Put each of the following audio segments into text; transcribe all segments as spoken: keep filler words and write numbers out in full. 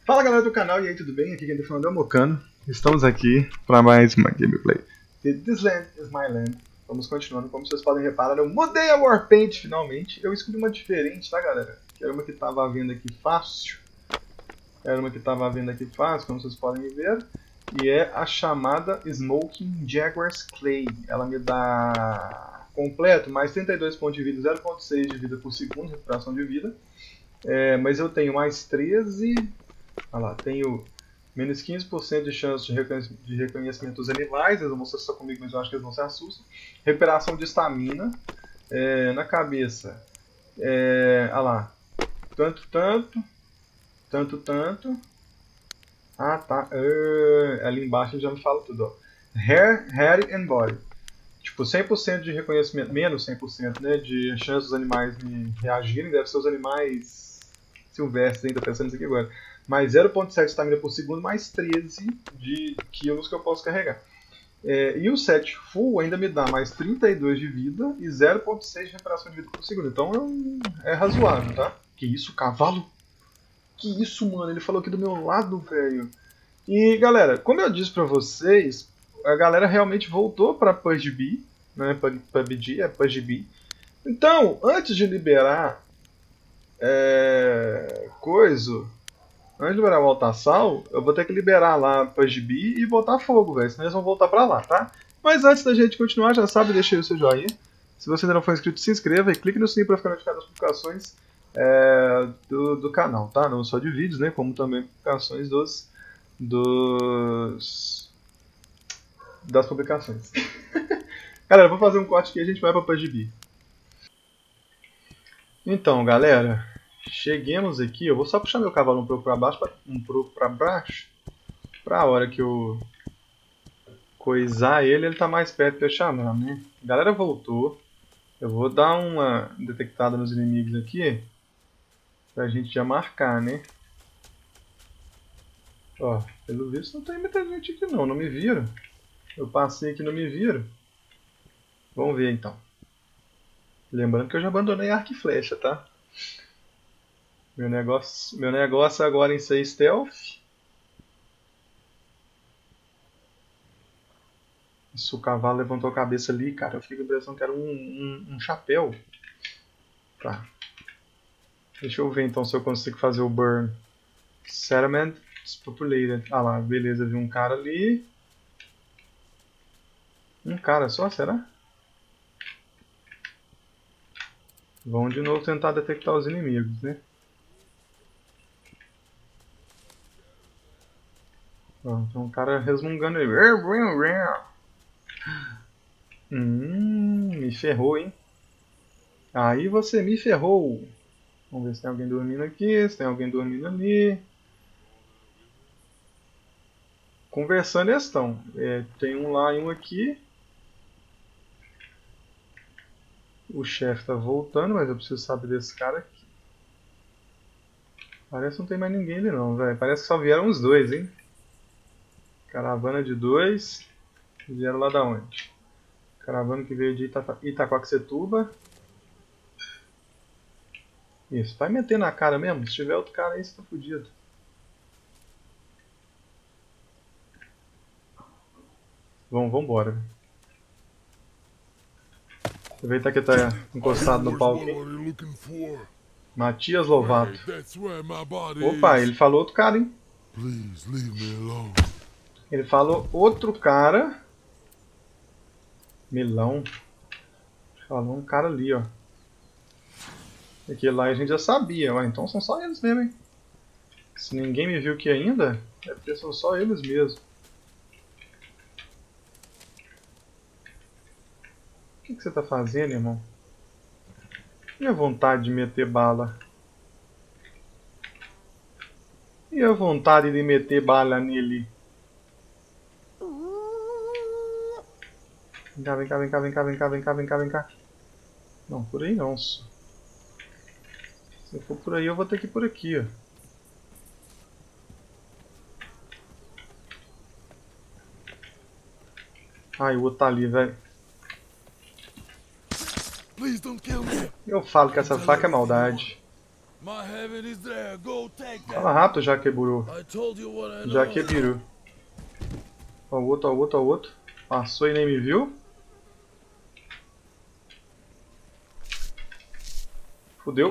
Fala galera do canal, e aí, tudo bem? Aqui quem tá falando é o Mocano. Estamos aqui para mais uma gameplay de This Land is My Land. Vamos continuando, como vocês podem reparar, eu mudei a Warpaint finalmente. Eu escolhi uma diferente, tá galera? Que era uma que tava à venda aqui fácil. Era uma que tava à venda aqui fácil, como vocês podem ver. E é a chamada Smoking Jaguar's Clay. Ela me dá completo, mais trinta e dois pontos de vida, zero ponto seis de vida por segundo, recuperação de vida. É, mas eu tenho mais treze... Olha lá, tenho menos quinze por cento de chance de, reconhec de reconhecimento dos animais. Eles vão mostrar só comigo, mas eu acho que eles não se assustam. Recuperação de estamina. É, na cabeça. É, olha lá. Tanto, tanto. Tanto, tanto. Ah, tá. Uh, ali embaixo ele já me fala tudo. Ó. Hair, hair and body. Tipo, cem por cento de reconhecimento, menos cem por cento, né, de chance dos animais me reagirem. Deve ser os animais silvestres, ainda pensando nisso aqui agora. Mais zero ponto sete de estamina por segundo, mais treze de quilos que eu posso carregar. É, e o set full ainda me dá mais trinta e dois de vida e zero ponto seis de recuperação de vida por segundo. Então é, um, é razoável, tá? Que isso, cavalo? Que isso, mano? Ele falou aqui do meu lado, velho. E galera, como eu disse pra vocês, a galera realmente voltou pra P U B G, né? P U B G, é P U B G. Então, antes de liberar é, coisa... Antes de liberar o Altaçal, eu vou ter que liberar lá P U B G e botar fogo, velho. Senão eles vão voltar pra lá, tá? Mas antes da gente continuar, já sabe, deixa aí o seu joinha. Se você ainda não for inscrito, se inscreva e clique no sininho pra ficar notificado das publicações é, do, do canal, tá? Não só de vídeos, né? Como também publicações dos... dos... das publicações. Galera, eu vou fazer um corte aqui e a gente vai pra P U B G. Então, galera... Cheguemos aqui, eu vou só puxar meu cavalo um pouco para baixo, pra, um pouco para baixo, para a hora que eu coisar ele, ele tá mais perto de eu chamar, né? A galera voltou, eu vou dar uma detectada nos inimigos aqui, pra gente já marcar, né? Ó, pelo visto não tem muita gente aqui não, não me viram. Eu passei aqui e não me viram. Vamos ver então. Lembrando que eu já abandonei arco e flecha, tá? Meu negócio, meu negócio agora em ser stealth. Isso, o cavalo levantou a cabeça ali, cara. Eu fico com a impressão que era um, um, um chapéu. Tá. Deixa eu ver então se eu consigo fazer o burn. Settlement depopulated. Ah lá, beleza, vi um cara ali. Um cara só, será? Vamos de novo tentar detectar os inimigos, né? Ó, tem um cara resmungando aí. Hum, me ferrou, hein? Aí você me ferrou. Vamos ver se tem alguém dormindo aqui, se tem alguém dormindo ali. Conversando eles estão. É, tem um lá e um aqui. O chefe tá voltando, mas eu preciso saber desse cara aqui. Parece que não tem mais ninguém ali não, velho. Parece que só vieram os dois, hein? Caravana de dois. Vieram lá da onde? Caravana que veio de Ita Itaquaquecetuba. Isso, vai meter na cara mesmo? Se tiver outro cara aí, você tá fudido. Vamos, vambora. Aproveitar que tá encostado no pau aqui. Matias Lovato. Opa, ele falou outro cara, hein? Ele falou outro cara. Melão. Falou um cara ali, ó. Aquele lá a gente já sabia, mas então são só eles mesmo, hein? Se ninguém me viu aqui ainda, é porque são só eles mesmo. O que, que você tá fazendo, irmão? E a vontade de meter bala? E a vontade de meter bala nele? Vem cá, vem cá, vem cá, vem cá, vem cá, vem cá, vem cá, vem cá. Não, por aí não. Se eu for por aí, eu vou ter que ir por aqui, ó. Ai, o outro tá ali, velho. Eu falo que essa faca é maldade. Fala rápido, já quebrou. Já quebrou. Ó o outro, ó o outro, ó o outro. Passou e nem me viu. Fudeu.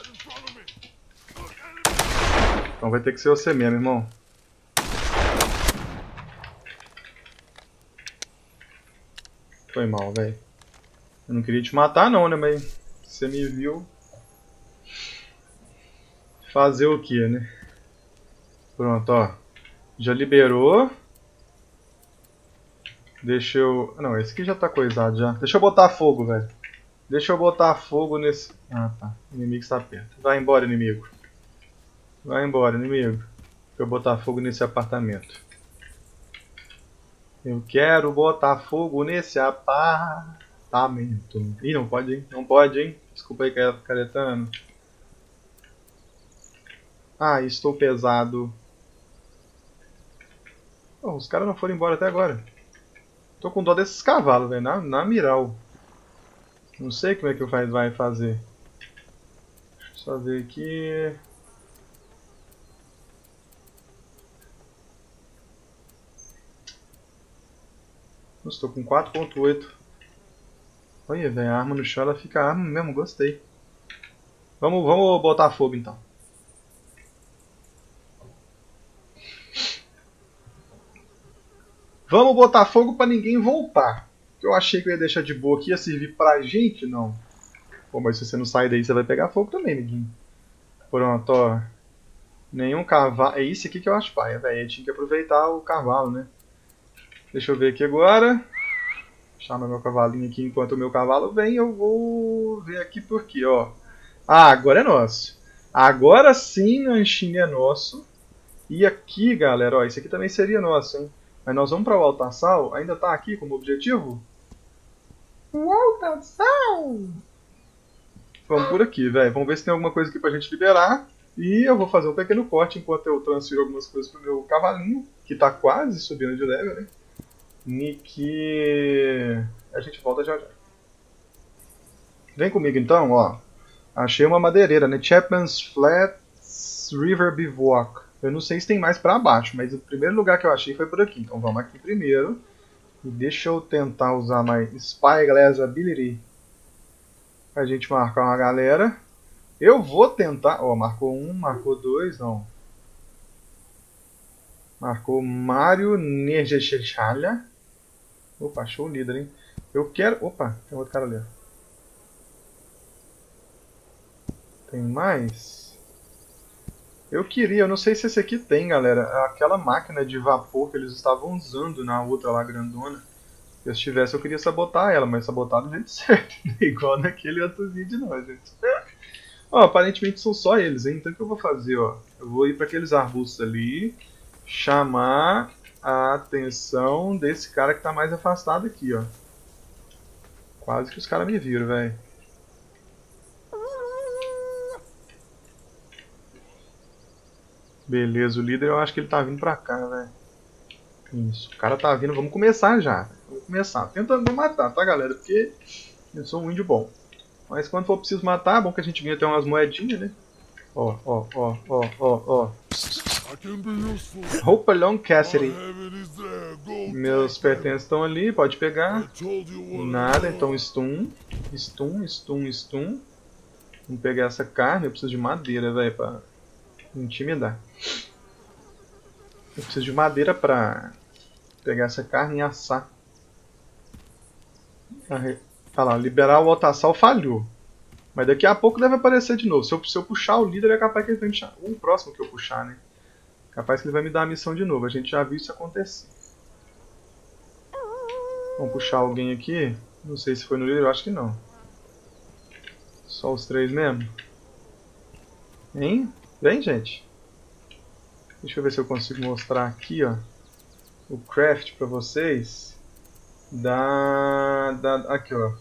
Então vai ter que ser você mesmo, irmão. Foi mal, velho. Eu não queria te matar não, né, mas você me viu. Fazer o que, né? Pronto, ó. Já liberou. Deixa eu... Não, esse aqui já tá coisado já. Deixa eu botar fogo, velho. Deixa eu botar fogo nesse... Ah, tá. O inimigo está perto. Vai embora, inimigo. Vai embora, inimigo. Deixa eu botar fogo nesse apartamento. Eu quero botar fogo nesse apartamento. Ih, não pode, hein? Não pode, hein? Desculpa aí, caretano. Ah, estou pesado. Oh, os caras não foram embora até agora. Tô com dó desses cavalos, velho. Na, na miral. Não sei como é que vai, vai fazer. Deixa eu só ver aqui. Nossa, tô com quatro ponto oito. Olha, velho, a arma no chão, ela fica arma mesmo, gostei. Vamos, vamos botar fogo então. Vamos botar fogo pra ninguém voltar. Eu achei que eu ia deixar de boa aqui, ia servir pra gente, não. Pô, mas se você não sair daí, você vai pegar fogo também, amiguinho. Pronto, ó. Nenhum cavalo... É isso aqui que eu acho paia, velho. Tinha que aproveitar o cavalo, né? Deixa eu ver aqui agora. Chama meu cavalinho aqui enquanto o meu cavalo vem. Eu vou ver aqui por quê, ó. Ah, agora é nosso. Agora sim, a Anchinha é nosso. E aqui, galera, ó. Esse aqui também seria nosso, hein? Mas nós vamos para o Altaçal. Ainda tá aqui como objetivo? O Altaçal! Vamos por aqui, velho. Vamos ver se tem alguma coisa aqui pra gente liberar. E eu vou fazer um pequeno corte enquanto eu transfiro algumas coisas pro meu cavalinho, que tá quase subindo de level, né? E que a gente volta já já. Vem comigo então, ó. Achei uma madeireira, né? Chapman's Flats River Bivouac. Eu não sei se tem mais pra baixo, mas o primeiro lugar que eu achei foi por aqui. Então vamos aqui primeiro. E deixa eu tentar usar mais Spyglass Ability pra gente marcar uma galera. Eu vou tentar... Ó, marcou um, marcou dois, não. Marcou Mario Nerjechalha. Opa, achou o líder, hein? Eu quero... Opa, tem outro cara ali. Tem mais? Eu queria, eu não sei se esse aqui tem, galera. Aquela máquina de vapor que eles estavam usando na outra lá grandona. Se eu tivesse, eu queria sabotar ela, mas sabotar do jeito certo. Igual naquele outro vídeo não, gente. Ó, aparentemente são só eles, hein? Então o que eu vou fazer, ó? Eu vou ir para aqueles arbustos ali, chamar a atenção desse cara que tá mais afastado aqui, ó. Quase que os caras me viram, velho. Beleza, o líder eu acho que ele tá vindo pra cá, velho. Isso, o cara tá vindo, vamos começar já. Vamos começar. Tentando não matar, tá, galera? Porque eu sou um índio bom. Mas quando for preciso matar, é bom que a gente ganha até umas moedinhas, né? Ó, ó, ó, ó, ó, ó. Roupa Long Cassidy. Meus pertences estão ali, pode pegar. Nada, então stun. Stun, stun, stun. Vamos pegar essa carne, eu preciso de madeira, velho, pra intimidar. Eu preciso de madeira pra pegar essa carne e assar. Olha lá, liberar o Altaçal falhou. Mas daqui a pouco deve aparecer de novo. Se eu, se eu puxar o líder, é capaz que ele vai me chamar. O próximo que eu puxar, né? Capaz que ele vai me dar a missão de novo. A gente já viu isso acontecer. Vamos puxar alguém aqui. Não sei se foi no líder, eu acho que não. Só os três mesmo. Hein? Vem, gente. Deixa eu ver se eu consigo mostrar aqui, ó. O craft pra vocês. Da... da aqui, ó.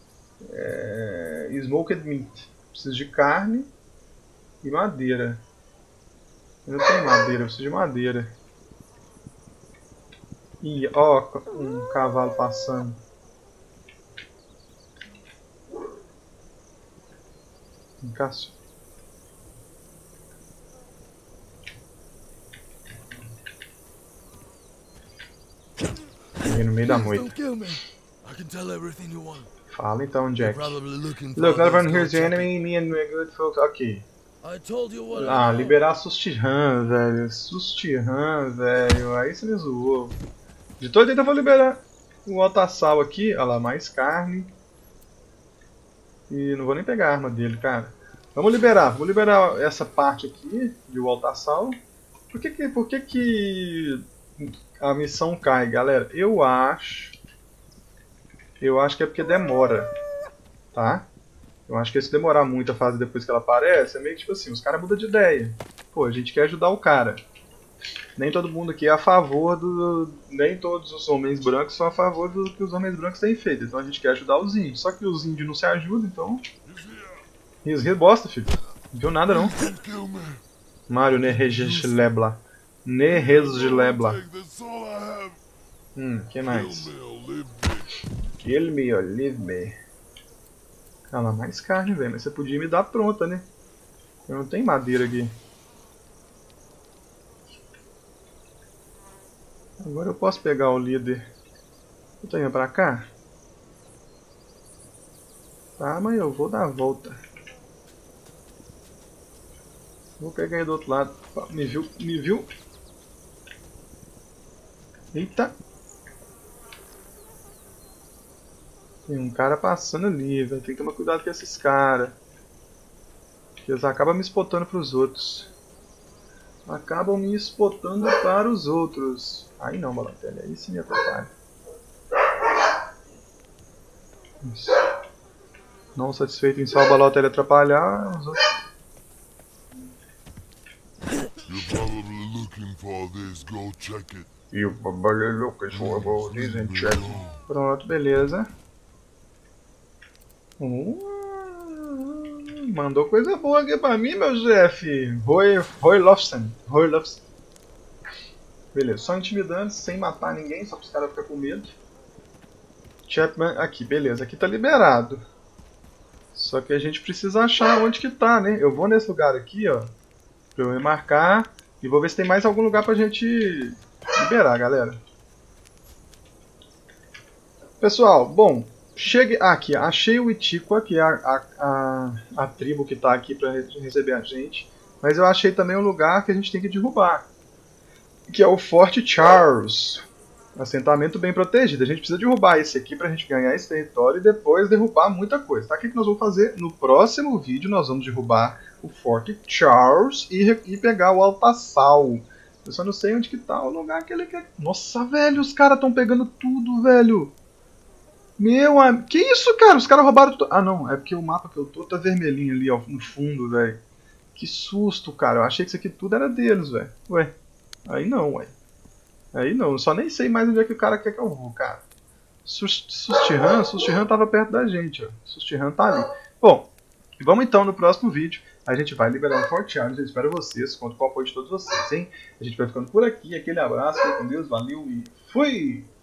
É, smoked meat. Preciso de carne e madeira. Eu não tenho madeira, eu preciso de madeira. Ih, ó, um cavalo passando. Encaixou. Cheguei no meio da noite. Fala então, Jack. Look, everyone here's your enemy, me and we're good folks. Ok. Ah, liberar Sustihan, velho. Sustihan, velho. Aí você me zoou. De todo jeito eu vou liberar o Altaçal aqui. Olha lá, mais carne. E não vou nem pegar a arma dele, cara. Vamos liberar. Vou liberar essa parte aqui de o Altaçal. Por que que, por que que a missão cai, galera? Eu acho... Eu acho que é porque demora. Tá? Eu acho que se demorar muito a fase depois que ela aparece, é meio que tipo assim, os caras mudam de ideia. Pô, a gente quer ajudar o cara. Nem todo mundo aqui é a favor do... Nem todos os homens brancos são a favor do que os homens brancos têm feito. Então a gente quer ajudar os índios. Só que os índios não se ajudam, então... Rios, rios, bosta, filho. Não viu nada, não. Mario Nereslebla. Nereslebla. Hum, que mais? Kill me or leave me. Ah lá, mais carne, velho. Mas você podia me dar pronta, né? Eu não tenho madeira aqui. Agora eu posso pegar o líder. Eu tô indo pra cá? Tá, mas eu vou dar a volta. Vou pegar aí do outro lado. Me viu? Me viu? Eita! Tem um cara passando ali, velho. Tem que tomar cuidado com esses caras. Eles acabam me spotando para os outros. Acabam me spotando para os outros. Aí não, Balotelli. Aí sim me atrapalha. Isso. Não satisfeito em só o Balotelli atrapalhar, os outros... You're probably looking for this. Go check it. You're probably looking for this and check it. Pronto, beleza. Uh, mandou coisa boa aqui pra mim, meu chefe. Roy, Roy Lofsen. Roy Lofsen. Beleza, só intimidando, sem matar ninguém, só para os caras ficarem com medo. Chapman, aqui, beleza, aqui tá liberado. Só que a gente precisa achar onde que tá, né? Eu vou nesse lugar aqui, ó, pra eu me marcar, e vou ver se tem mais algum lugar pra gente liberar, galera. Pessoal, bom, chegue aqui, achei o Itiqua, que é a, a, a, a tribo que tá aqui pra receber a gente, mas eu achei também um lugar que a gente tem que derrubar, que é o Forte Charles. Assentamento bem protegido. A gente precisa derrubar esse aqui pra gente ganhar esse território e depois derrubar muita coisa. Tá? O que nós vamos fazer? No próximo vídeo nós vamos derrubar o Forte Charles e, e pegar o Altaçal. Eu só não sei onde que tá o lugar que ele quer. Nossa, velho, os caras estão pegando tudo, velho. Meu amigo. Que isso, cara? Os caras roubaram tudo. Ah, não. É porque o mapa que eu tô tá vermelhinho ali, ó, no fundo, velho. Que susto, cara. Eu achei que isso aqui tudo era deles, velho. Ué. Aí não, ué. Aí não, eu só nem sei mais onde é que o cara quer que eu vou, cara. Sustihan, Sustihan tava perto da gente, ó. Sustihan tá ali. Bom, vamos então no próximo vídeo. A gente vai liberar o Forte Charles. Eu espero vocês, conto com o apoio de todos vocês, hein? A gente vai ficando por aqui. Aquele abraço, fique com Deus, valeu e fui!